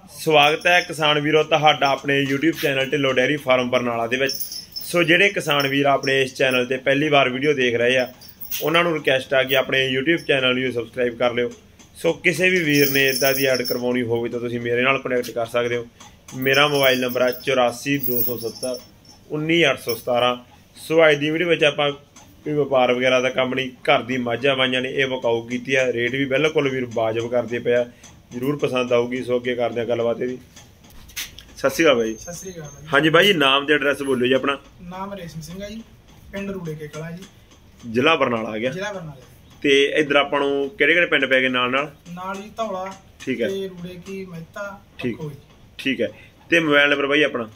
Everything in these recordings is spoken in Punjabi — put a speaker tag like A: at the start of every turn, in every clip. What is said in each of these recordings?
A: ਸਵਾਗਤ ਹੈ ਕਿਸਾਨ ਵੀਰੋ ਤੁਹਾਡਾ ਆਪਣੇ YouTube channel Dhillon dairy farm Barnala ਦੇ ਵਿੱਚ। ਸੋ ਜਿਹੜੇ ਕਿਸਾਨ ਵੀਰ ਆਪਣੇ ਇਸ ਚੈਨਲ ਤੇ ਪਹਿਲੀ ਵਾਰ ਵੀਡੀਓ ਦੇਖ ਰਹੇ ਆ ਉਹਨਾਂ ਨੂੰ ਰਿਕਵੈਸਟ ਆ ਕਿ ਆਪਣੇ YouTube ਚੈਨਲ ਨੂੰ ਸਬਸਕ੍ਰਾਈਬ ਕਰ ਲਿਓ। ਸੋ ਕਿਸੇ ਵੀ ਵੀਰ ਨੇ ਇਦਾਂ ਦੀ ਐਡ ਕਰਵਾਉਣੀ ਹੋਵੇ ਤਾਂ ਤੁਸੀਂ ਮੇਰੇ ਨਾਲ ਕੰਟੈਕਟ ਕਰ ਸਕਦੇ ਹੋ। ਮੇਰਾ ਮੋਬਾਈਲ ਨੰਬਰ ਹੈ 84 270 19817। ਸੋ ਅੱਜ ਦੀ ਵੀਡੀਓ ਵਿੱਚ ਆਪਾਂ ਕੋਈ ਵਪਾਰ ਵਗੈरह ਦਾ ਕੰਮ नहीं, घर की माझा वाइया ने यह वकाऊ की है। रेट भी बिल्कुल भी वाजब करते पे, जरूर पसंद आऊगी। सो अगे करते हैं गलबात। सत श्री अकाल भाई।
B: सत श्री अकाल।
A: हाँ जी भाई, नाम ते एड्रैस बोलो जी अपना।
B: नाम रेशम सिंह है जी, पिंड रूड़े के कला जी,
A: जिला बरनाला आ गया।
B: जिला बरनाला
A: ते इधर आपां नूं किहड़े-किहड़े पिंड पै गए नाल
B: जी? धौला,
A: ठीक है,
B: रूड़े की मेहता,
A: ठीक है। ते मोबाइल नंबर भाई अपना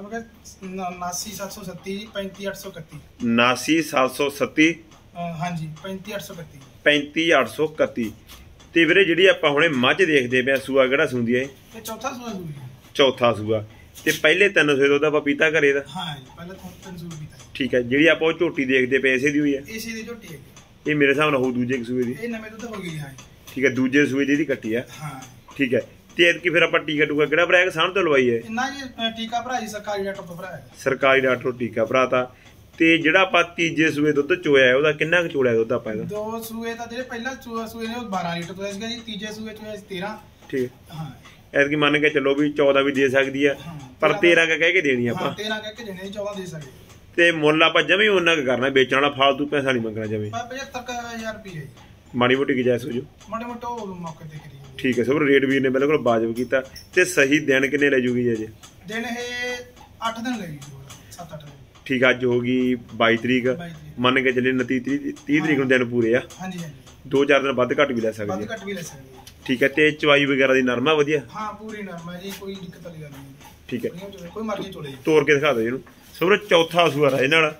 B: 79 737
A: 79
B: हाँ जी 35
A: 831। ਤੇ ਵੀਰੇ ਜਿਹੜੀ ਆਪਾਂ ਹੁਣੇ ਮੱਝ ਦੇਖਦੇ ਪਏ ਸੂਆ ਕਿਹੜਾ ਸੁੰਦੀ ਹੈ?
B: ਇਹ ਚੌਥਾ ਸੂਆ ਸੂਈ।
A: ਚੌਥਾ ਸੂਆ। ਤੇ ਪਹਿਲੇ 3 ਸੂਏ ਦੁੱਧ ਆਪਾਂ ਪੀਤਾ ਘਰੇ ਦਾ?
B: ਹਾਂ ਜੀ, ਪਹਿਲੇ 3 ਸੂਏ ਪੀਤਾ।
A: ਠੀਕ ਹੈ। ਜਿਹੜੀ ਆਪਾਂ ਉਹ ਝੋਟੀ ਦੇਖਦੇ ਪਏ ਇਸੇ ਦੀ ਹੋਈ ਹੈ?
B: ਇਸੇ ਦੀ ਝੋਟੀ ਹੈ।
A: ਇਹ ਮੇਰੇ ਹਿਸਾਬ ਨਾਲ ਹੋ ਦੂਜੇ ਸੂਏ ਦੀ?
B: ਇਹ ਨਵੇਂ ਦੁੱਧ ਹੋ ਗਈ। ਹਾਂ
A: ਠੀਕ ਹੈ, ਦੂਜੇ ਸੂਏ ਦੀ ਕੱਟੀ ਹੈ।
B: ਹਾਂ
A: ਠੀਕ ਹੈ। ਤੇ ਐਤਕੀ ਫਿਰ ਆਪਾਂ ਟੀਕਾ ਟੂਕਾ ਕਿਹੜਾ ਭਰਾਇਆ? ਕਿਸਾਨ ਤੋਂ ਲਵਾਈ ਹੈ?
B: ਇੰਨਾ ਜੀ ਟੀਕਾ ਭਰਾ ਜੀ, ਸਰਕਾਰੀ ਡਾਕਟਰ ਤੋਂ ਭਰਾਇਆ।
A: ਸਰਕਾਰੀ ਡਾਕਟਰ ਟੀਕਾ ਭਰਾਤਾ। ਤੇ ਜਿਹੜਾ ਆਪਾਂ ਤੀਜੇ ਸੂਏ ਦੁੱਧ ਚੋਇਆ ਉਹਦਾ ਕਿੰਨਾ ਕੁ ਚੋਲਿਆ ਦੁੱਧ ਆਪਾਂ ਇਹਦਾ? 2
B: ਸੂਏ ਤਾਂ ਜਿਹੜੇ ਪਹਿਲਾ ਸੂਏ ਨੇ ਉਹ 12 ਲੀਟਰ ਤੋਂ ਸੀਗਾ ਜੀ, ਤੀਜੇ ਸੂਏ ਚੋਇਆ 13।
A: ਠੀਕ।
B: ਹਾਂ,
A: ਐਤਕੀ ਮੰਨ ਕੇ ਚੱਲੋ ਵੀ 14 ਵੀ ਦੇ ਸਕਦੀ ਆ, ਪਰ 13 ਕਹਿ ਕੇ ਦੇਣੀ ਆਪਾਂ।
B: 13 ਕਹਿ ਕੇ ਦੇਣੀ, 14 ਦੇ ਸਕਦੇ।
A: ਤੇ ਮੁੱਲ ਆਪਾਂ ਜਮੀ ਉਹਨਾਂ ਕੁ ਕਰਨਾ, ਵੇਚਣ ਵਾਲਾ ਫਾਲਤੂ ਪੈਸਾ ਨਹੀਂ ਮੰਗਣਾ ਜਮੀ।
B: 75,000 ਰੁਪਏ।
A: ਮਾੜੀ ਮੋਟੀ ਗੁਜਾਇਸ਼ ਹੋ ਜੋ?
B: ਮਾੜੇ ਮੋਟੋ ਮੌਕੇ ਤੇ ਕਰੀ।
A: ਠੀਕ ਹੈ। ਸਭ ਰੇਟ ਵੀਰ ਨੇ ਬਿਲਕੁਲ ਵਾਜਬ ਕੀਤਾ। ਤੇ ਸਹੀ ਦਿਨ ਕਿੰਨੇ ਲੈ ਜੂਗੀ ਜੀ?
B: ਦਿਨ ਇਹ 8 ਦਿਨ ਲੱਗੀ, 7-8 ਦਿਨ।
A: ਠੀਕ ਆ। ਅੱਜ ਹੋ ਗਈ 22 ਤਰੀਕ, ਮੰਨ ਕੇ ਚੱਲੇ 29 30 ਤਰੀਕ ਨੂੰ ਦਿਨ ਪੂਰੇ ਆ।
B: ਹਾਂਜੀ ਹਾਂਜੀ।
A: 2-4 ਦਿਨ ਵੱਧ ਘੱਟ ਵੀ ਲੈ ਸਕਦੇ।
B: ਵੱਧ ਘੱਟ ਵੀ ਲੈ ਸਕਦੇ।
A: ਠੀਕ ਹੈ। ਤੇ ਚਵਾਈ ਵਗੈਰਾ ਦੀ ਨਰਮਾ ਵਧੀਆ?
B: ਹਾਂ, ਪੂਰੀ ਨਰਮਾ ਜੀ, ਕੋਈ ਦਿੱਕਤ ਵਾਲੀ ਗੱਲ ਨਹੀਂ।
A: ਠੀਕ ਹੈ।
B: ਕੋਈ ਮਰਜ਼ੀ ਚੋਲੇ ਜੀ।
A: ਤੋੜ ਕੇ ਦਿਖਾ ਦਿਓ ਇਹਨੂੰ। ਸਭ ਚੌਥਾ ਸੂਆ ਰਹੇ ਨਾਲ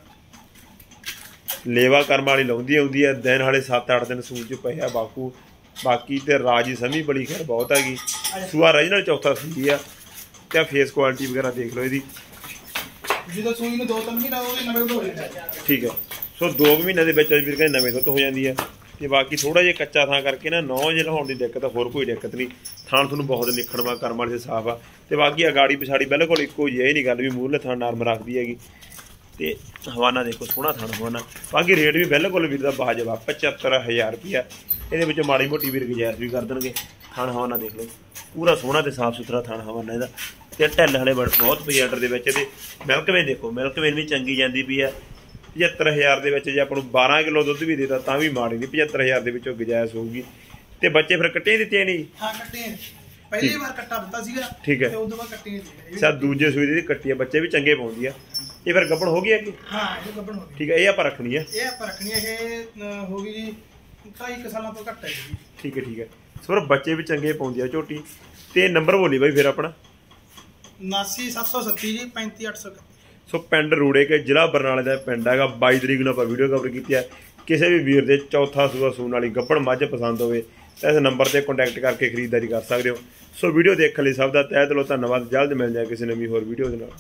A: ਲੇਵਾ ਕਰਮ ਵਾਲੀ ਲਾਉਂਦੀ ਆਉਂਦੀ ਹੈ। ਦਿਨ ਹਾਲੇ 7-8 ਦਿਨ ਸੂਰ ਚ ਪਏ ਆ ਬਾਕੂ। ਬਾਕੀ ਤੇ ਰਾਜੀ ਸਮੀ ਬੜੀ ਖੈਰ ਬਹੁਤ ਹੈਗੀ। ਸੂਆ ਰਹੀ ਨਾਲ ਚੌਥਾ ਸੂਈ ਆ। ਤੇ ਫੇਸ ਕੁਆਲਿਟੀ ਵਗੈਰਾ ਦੇਖ ਲਓ ਇਹਦੀ।
B: ਜਦੋਂ ਸੂਈ ਨੂੰ 2-3 ਮਹੀਨੇ ਹੋ ਗਏ ਨਵੇਂ ਦੁੱਧ ਹੋ ਜਾਂਦਾ।
A: ਠੀਕ ਹੈ। ਸੋ 2 ਮਹੀਨੇ ਦੇ ਵਿੱਚ ਵੀਰ ਕਹਿੰਦੇ ਨਵੇਂ ਦੁੱਧ ਹੋ ਜਾਂਦੀ ਹੈ। ਤੇ ਬਾਕੀ ਥੋੜਾ ਜਿਹਾ ਕੱਚਾ ਥਾਂ ਕਰਕੇ ਨਾ 9 ਜੇ ਲਾਉਣ ਦੀ ਦਿੱਕਤ, ਹੋਰ ਕੋਈ ਦਿੱਕਤ ਨਹੀਂ। ਥਾਣ ਤੁਹਾਨੂੰ ਬਹੁਤ ਨਿਖਣਵਾ ਕਰਮ ਵਾਲੇ ਸਾਫ ਆ। ਤੇ ਬਾਕੀ ਅਗਾੜੀ ਪਿਛਾੜੀ ਬਿਲਕੁਲ ਇੱਕੋ ਜਿਹੀ, ਇਹ ਨਹੀਂ ਗੱਲ ਵੀ ਮੂਹਰਲੇ ਥਾਂ ਨਰਮ ਰੱਖਦੀ ਹੈਗੀ। ਤੇ ਹਵਾਨਾ ਦੇਖੋ, ਸੋਹਣਾ ਥਾਣ ਹਵਾਨਾ। ਬਾਕੀ ਰੇਟ ਵੀ ਬਿਲਕੁਲ ਵੀਰ ਦਾ ਵਾਜਬ ਆ, 75,000 ਰੁਪਇਆ। ਇਹਦੇ ਵਿੱਚ ਮਾੜੀ ਮੋਟੀ ਵੀਰ ਗੁਜਾਇਸ਼ ਵੀ ਕਰ ਦੇਣਗੇ। ਥਾਣ ਹਵਾਨਾ ਦੇਖ ਲਓ, ਪੂਰਾ ਸੋਹਣਾ ਤੇ ਸਾਫ ਸੁਥਰਾ ਥਾਣ ਹਵਾਨਾ ਇਹਦਾ। ਤੇ ਢਿੱਲ ਹਲੇ ਬਹੁਤ ਪਈ ਆਰਡਰ ਦੇ ਵਿੱਚ। ਇਹਦੇ ਮਿਲਕਵੇਨ ਦੇਖੋ, ਮਿਲਕਵੇਨ ਵੀ ਚੰਗੀ ਜਾਂਦੀ ਪਈ ਆ। 75,000 ਦੇ ਵਿੱਚ ਜੇ ਆਪਾਂ ਨੂੰ 12 ਕਿਲੋ ਦੁੱਧ ਵੀ ਦੇਤਾ ਤਾਂ ਵੀ ਮਾੜੀ ਨਹੀਂ। 75,000 ਦੇ ਵਿੱਚੋਂ ਗੁਜਾਇਸ਼ ਹੋਊਗੀ। ਤੇ ਬੱਚੇ ਫਿਰ ਕੱਟੇ ਦਿੱਤੇ ਨਹੀਂ?
B: ਹਾਂ, ਕੱਟੇ। ਪਹਿਲੀ ਵਾਰ ਕੱਟਾ ਦਿੱਤਾ ਸੀਗਾ।
A: ਠੀਕ ਹੈ।
B: ਤੇ ਉਦੋਂ ਬਾਅਦ ਕੱਟੇ ਦਿੱਤੇ।
A: ਸਾ ਦੂਜੇ ਸੂਈ ਦੀ ਕੱਟੀ ਆ, ਬੱਚੇ ਵੀ ਚੰਗੇ ਪਾਉਂਦੀ ਆ। ਇਹ ਫਿਰ ਗੱਭਣ ਹੋ ਗਈ ਹੈ ਕਿ?
B: ਹਾਂ, ਇਹ ਗੱਭਣ ਹੋ ਗਈ।
A: ਠੀਕ ਹੈ। ਇਹ ਆਪਾਂ ਰੱਖਣੀ ਆ? ਇਹ
B: ਆਪਾਂ ਰੱਖਣੀ ਹੈ। ਇਹ ਹੋ ਗਈ ਜੀ 2.5 ਸਾਲਾਂ ਤੋਂ ਘੱਟ ਹੈ ਜੀ।
A: ਠੀਕ ਹੈ। ਠੀਕ ਹੈ। ਸੋ ਬੱਚੇ ਵੀ ਚੰਗੇ ਪਾਉਂਦੀ ਆ ਝੋਟੀ। ਤੇ ਨੰਬਰ ਬੋਲੀ ਬਾਈ ਫਿਰ ਆਪਣਾ।
B: 79 737 ਜੀ 35 831।
A: ਸੋ ਪਿੰਡ ਰੂੜੇ ਕੇ, ਜ਼ਿਲ੍ਹਾ ਬਰਨਾਲੇ ਦਾ ਪਿੰਡ ਹੈਗਾ। 22 ਤਰੀਕ ਨੂੰ ਆਪਾਂ ਵੀਡੀਓ ਕਵਰ ਕੀਤੀ ਹੈ। ਕਿਸੇ ਵੀ ਵੀਰ ਦੇ ਚੌਥਾ ਸੂਆ ਸੂਣ ਵਾਲੀ ਗੱਭਣ ਮੱਝ ਪਸੰਦ ਹੋਵੇ ਤਾਂ ਇਸ ਨੰਬਰ ਤੇ ਕੰਟੈਕਟ ਕਰਕੇ ਖਰੀਦਦਾਰੀ ਕਰ ਸਕਦੇ ਹੋ। ਸੋ ਵੀਡੀਓ ਦੇਖਣ ਲਈ ਸਭ ਦਾ ਤਹਿ ਦਿਲੋਂ ਧੰਨਵਾਦ। ਜਲਦ ਮਿਲ ਜਾਏ ਕਿਸੇ ਨਵੀਂ ਹੋਰ ਵੀਡੀਓ ਦੇ ਨਾਲ।